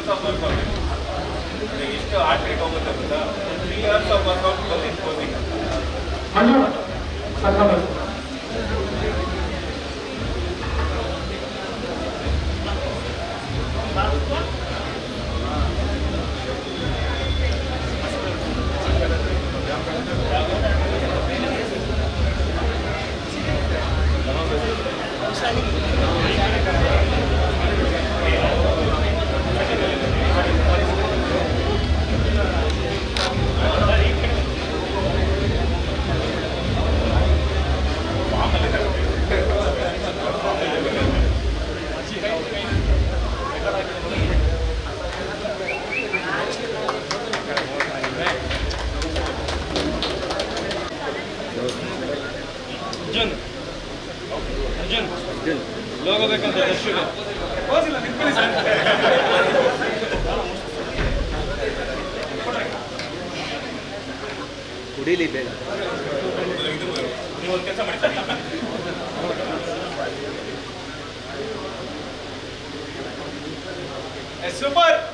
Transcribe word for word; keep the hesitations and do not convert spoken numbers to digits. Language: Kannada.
ಆಫ್ ವರ್ಕೌಟ್ ಎಷ್ಟು ಹಾರ್ಟ್ ರೇಟ್ ಹೋಗುತ್ತೆ ಗೊತ್ತಾ ತ್ರೀ ಅವರ್ಸ್ ಆಫ್ ವರ್ಕೌಟ್ ಬಂದಿತ್ತು ಅರ್ಜುನ್ ಅರ್ಜುನ್ ಅರ್ಜುನ್ ಲೋಗೋ ಬೇಕಂತ ದರ್ಶಿಗೆ ಹೋಗಿಲ್ಲ ನಿಂತ್ಕೊಳ್ಳಿ ಸರ್ ಕುಡಿಲಿ ಬೇಗ ನೀವು ಒಂದು ಕೆಲಸ ಮಾಡಿ ಸರ್ ಸೂಪರ್